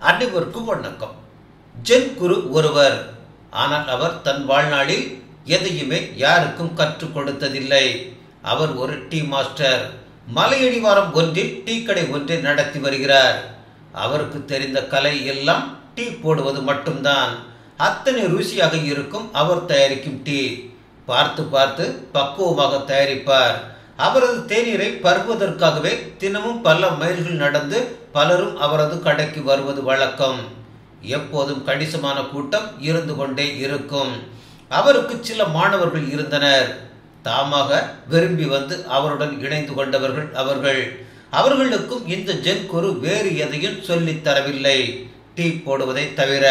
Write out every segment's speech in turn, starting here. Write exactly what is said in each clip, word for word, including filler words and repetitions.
அனைவருக்கும் வணக்கம். ஜென் குரு ஒருவர். ஆனால் அவர் தன் வாழ்நாளில் எதையுமே யாருக்கும் கற்றுக் கொடுத்ததில்லை. அவர் ஒரு டீ மாஸ்டர். மலையடிவாரம் ஒன்றில் டீ கடை ஒன்றை நடத்தி வருகிறார். அவருக்கு தெரிந்த கலை எல்லாம் டீ போடுவது மட்டும்தான். அத்தனை ருசியாக இருக்கும் அவர் தயாரிக்கும் டீ. பார்த்து பார்த்து பக்குவமாக தயாரிப்பார். அவரது தேநீரை பருகுவதற்காகவே தினமும் பல மைல்கள் நடந்து பலரும் அவரது கடைக்கு வருவது வழக்கம். எப்போதும் கணிசமான கூட்டம் இருந்து கொண்டே இருக்கும். அவருக்கு சில மாணவர்கள் இருந்தனர். தாமாக விரும்பி வந்து அவருடன் இணைந்து கொண்டவர்கள் அவர்கள். அவர்களுக்கும் இந்த ஜென் குரு வேறு எதையும் சொல்லித் தரவில்லை, டீ போடுவதை தவிர.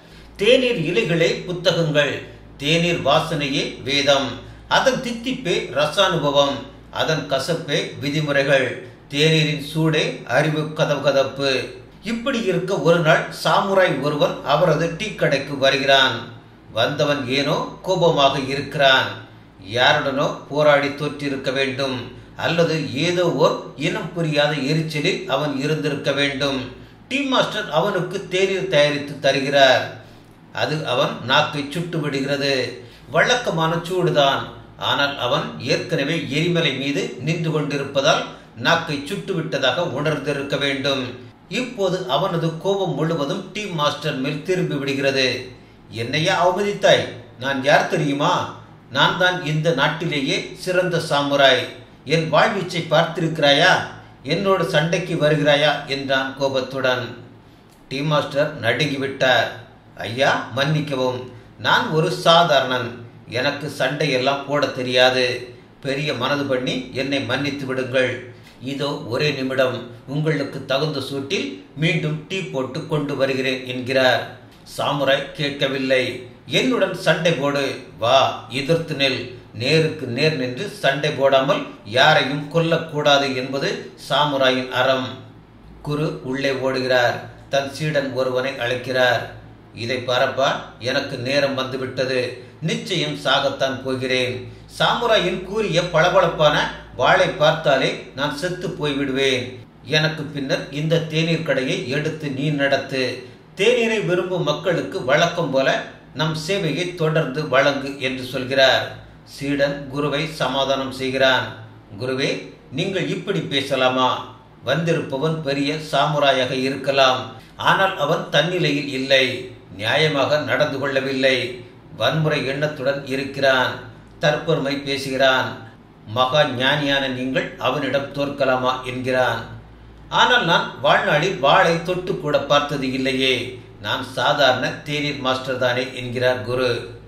தேநீர் இலைகளே புத்தகங்கள், தேநீர் வாசனையே வேதம், அதன் தித்திப்பே ரசானுபவம், அதன் கசப்பே விதிமுறைகள், தேநீரின் சூடே அறிவு கதகதப்பு. இப்படி இருக்க ஒரு நாள் சாமுராய் ஒருவன் அவரது டீ கடைக்கு வருகிறான். வந்தவன் ஏனோ கோபமாக இருக்கிறான். யாருடனோ போராடி தோற்றிருக்க வேண்டும், அல்லது ஏதோ ஓர் இனம் புரியாத எரிச்சலில் அவன் இருந்திருக்க வேண்டும். டீ மாஸ்டர் அவனுக்கு தேநீர் தயாரித்து தருகிறார். அது அவன் நாக்கை சுட்டு விடுகிறது. வழக்கமான சூடுதான். ஆனால் அவன் ஏற்கனவே எரிமலை மீது நின்று கொண்டிருப்பதால் நாக்கை சுட்டு விட்டதாக உணர்ந்திருக்க வேண்டும். இப்போது அவனது கோபம் முழுவதும் டீ மாஸ்டர் மேல் திரும்பி விடுகிறது. என்னையா அவமதித்தாய்? நான் யார் தெரியுமா? நான் தான் இந்த நாட்டிலேயே சிறந்த சாமுராய். என் வாழ்வீச்சை பார்த்திருக்கிறாயா? என்னோடு சண்டைக்கு வருகிறாயா என்றான் கோபத்துடன். டீ மாஸ்டர் நடுங்கிவிட்டார். ஐயா, மன்னிக்கவும். நான் ஒரு சாதாரணன். எனக்கு சண்டையெல்லாம் போட தெரியாது. பெரிய மனது பண்ணி என்னை மன்னித்து விடுங்கள். இதோ ஒரே நிமிடம், உங்களுக்கு தகுந்த சூட்டில் மீண்டும் டீ போட்டு கொண்டு வருகிறேன் என்கிறார். சாமுராய் கேட்கவில்லை. என்னுடன் சண்டை போடு, வா, எதிர்த்து நெல். நேருக்கு நேர் நின்று சண்டை போடாமல் யாரையும் கொல்லக்கூடாது என்பது சாமுராயின் அறம். குரு உள்ளே ஓடுகிறார். தன் சீடன் ஒருவனை அழைக்கிறார். இதை பாரப்பா, எனக்கு நேரம் வந்துவிட்டது. நிச்சயம் சாகத்தான் போகிறேன். சாமுராயின் கூறிய பளபளப்பான வாளை பார்த்தாலே நான் செத்து போய்விடுவேன். எனக்கு பின்னர் இந்த தேநீர் கடையை எடுத்து நீ நடத்து. தேநீரை விரும்பும் மக்களுக்கு வழக்கம் போல நம் சேவையை தொடர்ந்து வழங்கு என்று சொல்கிறார். சீடன் குருவை சமாதானம் செய்கிறான். குருவே, நீங்கள் இப்படி பேசலாமா? வந்திருப்பவன் பெரிய சாமுராயாக இருக்கலாம். ஆனால் அவன் தன்னிலையில் இல்லை. நியாயமாக நடந்து கொள்ளவில்லை. வன்முறை எண்ணத்துடன் இருக்கிறான். தற்பெருமை பேசுகிறான். மகா ஞானியான நீங்கள் அவனிடம் தோற்கலாமா என்கிறான். ஆனால் நான் வாழ்நாளில் வாளை தொட்டு கூட பார்த்தது இல்லையே. நான் சாதாரண தேநீர் மாஸ்டர் தானே என்கிறார் குரு.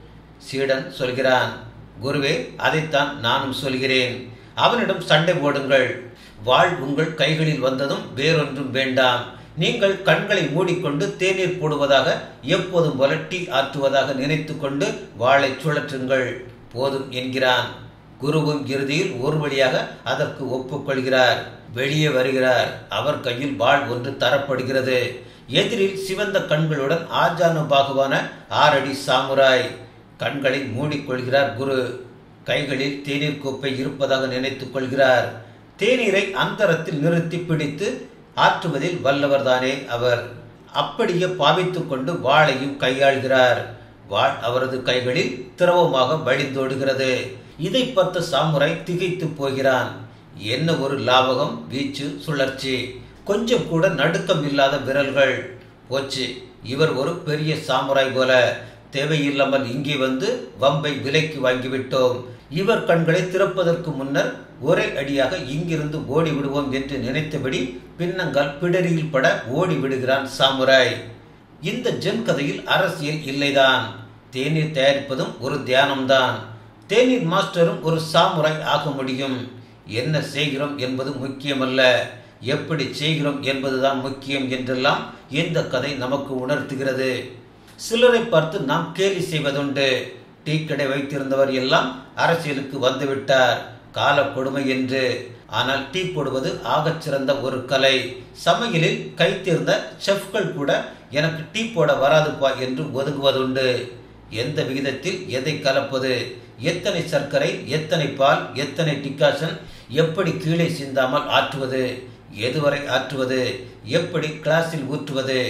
சீடன் சொல்கிறான், குருவே, அதைத்தான் நானும் சொல்கிறேன். அவனிடம் சண்டை போடுங்கள். வாள் உங்கள் கைகளில் வந்ததும் வேறொன்றும் வேண்டாம். நீங்கள் கண்களை மூடிக்கொண்டு தேநீர் போடுவதாக, எப்போதும் போல டீ ஆற்றுவதாக நினைத்து கொண்டு வாளை சுழற்றுங்கள், போதும் என்கிறான். குருவும் இறுதியில் ஒரு வழியாக அதற்கு ஒப்புக்கொள்கிறார். வெளியே வருகிறார். அவர் கையில் வாள் ஒன்று தரப்படுகிறது. எதிரில் சிவந்த கண்களுடன் ஆஜானு பாகுவான ஆறடி சாமுராய். கண்களை மூடிக்கொள்கிறார் குரு. கைகளில் தேநீர் கோப்பை இருப்பதாக நினைத்துக் கொள்கிறார். தேநீரை அந்தரத்தில் நிறுத்தி பிடித்து ஆற்றுவதில் வல்லவர்தானே அவர். அப்படியே பாவித்துக் கொண்டு வாளையும் கையாள்கிறார். வாள் அவரது கைகளில் திரவமாக வழிந்தோடுகிறது. இதை பார்த்த சாமுராய் திகைத்து போகிறான். என்ன ஒரு லாவகம், வீச்சு, சுழற்சி! கொஞ்சம் கூட நடுக்கம் இல்லாத விரல்கள். போச்சு, இவர் ஒரு பெரிய சாமுராய் போல. தேவையில்லாமல் இங்கே வந்து வம்பை விலைக்கு வாங்கிவிட்டோம். இவர் கண்களை திறப்பதற்கு முன்னர் ஒரே அடியாக இங்கிருந்து ஓடி விடுவோம் என்று நினைத்தபடி பின்னங்கால் பிடரியில் பட ஓடி விடுகிறான் சாமுராய். இந்த ஜென் கதையில் அரசியல் இல்லைதான். தேநீர் தயாரிப்பதும் ஒரு தியானம்தான். தேநீர் மாஸ்டரும் ஒரு சாமுராய் ஆக முடியும். என்ன செய்கிறோம் என்பது முக்கியமல்ல, எப்படி செய்கிறோம் என்பதுதான் முக்கியம் என்றெல்லாம் இந்த கதை நமக்கு உணர்த்துகிறது. சிலரை பார்த்து நாம் கேலி செய்வதுண்டு. டீ கடை வைத்திருந்தவர் எல்லாம் அரசியலுக்கு வந்துவிட்டார், கால கொடுமை என்று. ஆனால் டீ போடுவது ஆகச் சிறந்த ஒரு கலை. சமையலில் கைத்தேர்ந்த செஃப்கள் கூட எனக்கு டீ போட வராதுப்பா என்று ஒதுங்குவதுண்டு. எந்த விகிதத்தில் எதை கலப்பது, எத்தனை சர்க்கரை, எத்தனை பால், எத்தனை டிகாஷன், எப்படி கீழே சிந்தாமல் ஆற்றுவது, எதுவரை ஆற்றுவது, எப்படி கிளாஸில் ஊற்றுவது,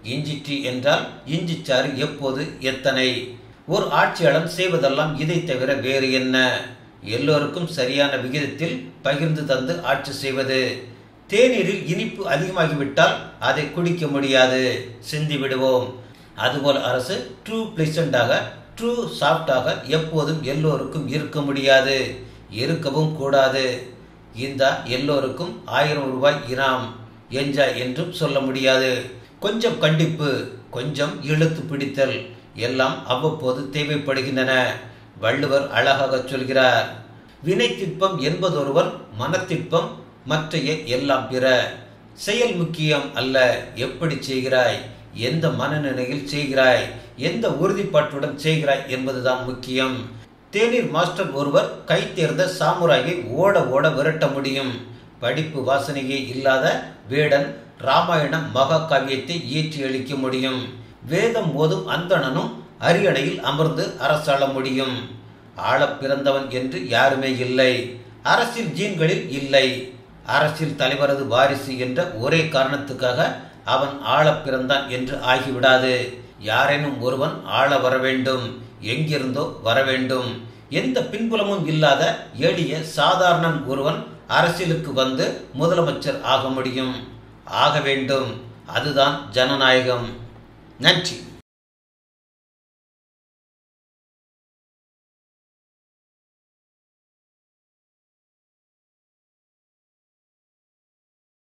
இஞ்சி டீ என்றால் இஞ்சிச்சாறு எப்போது எத்தனை? ஒரு ஆட்சியாளன் செய்வதெல்லாம் இதை தவிர வேறு என்ன? எல்லோருக்கும் சரியான விகிதத்தில் பகிர்ந்து தந்து ஆட்சி செய்வது. தேநீரில் இனிப்பு அதிகமாகிவிட்டால் அதை குடிக்க முடியாது, சிந்தி விடுவோம். அதுபோல் அரசு ட்ரூ பிளசண்டாக ட்ரூ சாஃப்டாக எப்போதும் எல்லோருக்கும் இருக்க முடியாது, இருக்கவும் கூடாது. இந்த எல்லோருக்கும் ஆயிரம் ரூபாய் இனாம் என்ஜாய் என்றும் சொல்ல முடியாது. கொஞ்சம் கண்டிப்பு, கொஞ்சம் இழுத்து பிடித்தல் எல்லாம் அவ்வப்போது தேவைப்படுகின்றன. வள்ளுவர் அழகாக சொல்கிறார், வினை திட்பம் என்பதொருவன் மனத்திட்பம் மற்றைய எல்லாம் பிற. செயல் முக்கியம் அல்ல, எப்படி செய்கிறாய், எந்த மனநிலையில் செய்கிறாய், எந்த உறுதிப்பாட்டுடன் செய்கிறாய் என்பதுதான் முக்கியம். தேநீர் மாஸ்டர் ஒருவர் கை தேர்ந்த சாமுராயை ஓட ஓட விரட்ட முடியும். படிப்பு வாசனையே இல்லாத வேடன் ராமாயணம் மகாகாவியத்தை இயற்றி அளிக்க முடியும். வேதம் போதும் அந்தணனும் அரியணையில் அமர்ந்து அரசாள முடியும். ஆள பிறந்தவன் என்று யாருமே இல்லை. அரசியல் ஜீன்களில் இல்லை. அரசியல் தலைவரது வாரிசு என்ற ஒரே காரணத்துக்காக அவன் ஆள பிறந்தான் என்று ஆகிவிடாது. யாரேனும் ஒருவன் ஆள வர வேண்டும், எங்கிருந்தோ வர வேண்டும். எந்த பின்புலமும் இல்லாத எளிய சாதாரணன் ஒருவன் அரசியலுக்கு வந்து முதலமைச்சர் ஆக முடியும், ஆக வேண்டும். அதுதான் ஜனநாயகம். நன்றி.